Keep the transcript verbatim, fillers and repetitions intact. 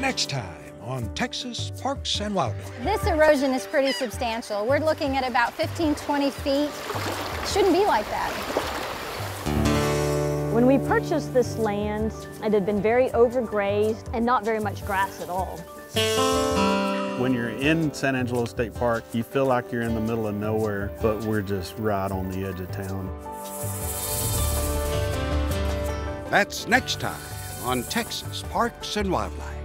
Next time on Texas Parks and Wildlife. This erosion is pretty substantial. We're looking at about fifteen, twenty feet. Shouldn't be like that. When we purchased this land, it had been very overgrazed and not very much grass at all. When you're in San Angelo State Park, you feel like you're in the middle of nowhere, but we're just right on the edge of town. That's next time on Texas Parks and Wildlife.